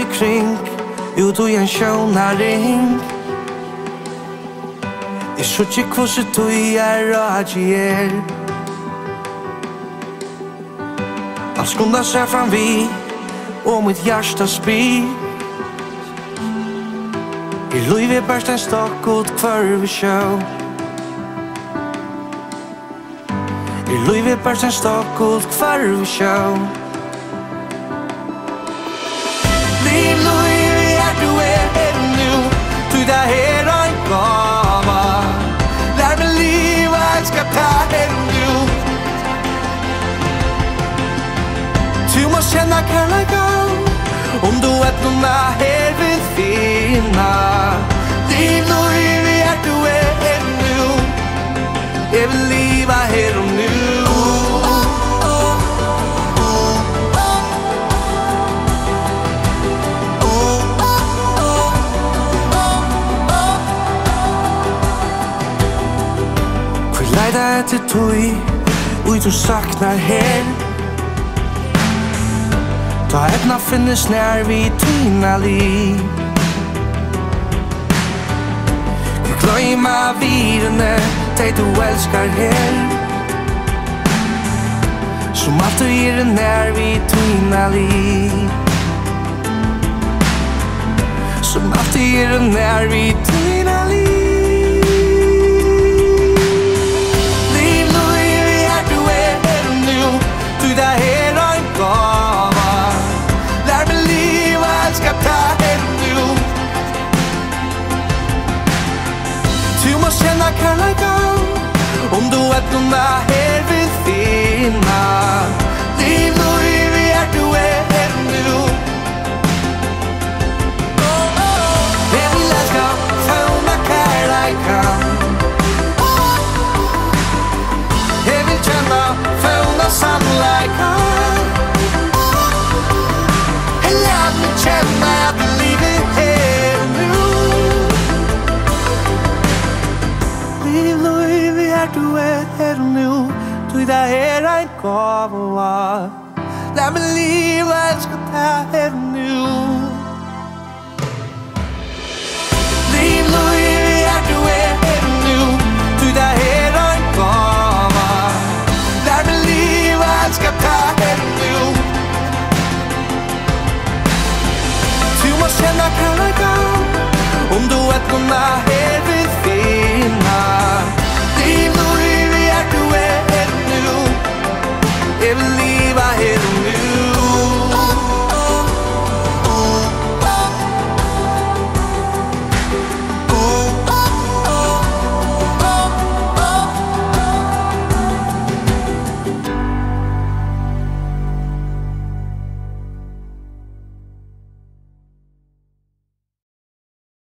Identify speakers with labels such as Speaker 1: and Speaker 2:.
Speaker 1: kring ut og en sjónaring. Jeg skjøtter hvordan du rager. Alt skundar seg fram vi og mitt hjärsta spyr. Livet bärst en stock ut kvar sjå. Livet bärst en stock ut kvar sjå. Liv, du här nu. Du där här en gåva. Lär mig liv och älska ta här nu. Du måste känna kärleken. Om du någon här vill finna. Liv, du här nu. Jag vill leva här och nu. Leida etter tøy, og du saknar her. Ta etna finnes nær vi tøyna liv. Du gløyma virene, deg du elskar her. Som alt du gir nær vi tøyna liv. Som alt du gir nær vi tøyna liv. Du där här en gåva. Lär mig liv och älska ta här nu. Du måste känna kärleken. Om du någon här vill finna. Liv, du här nu. Jag vill älska följa kärleken. Jag vill känna följa sannolikheten. Låt mig känna att livet är nu. Liv, du är här nu. Du där är en gåva. Låt mig leva, älska ta här nu.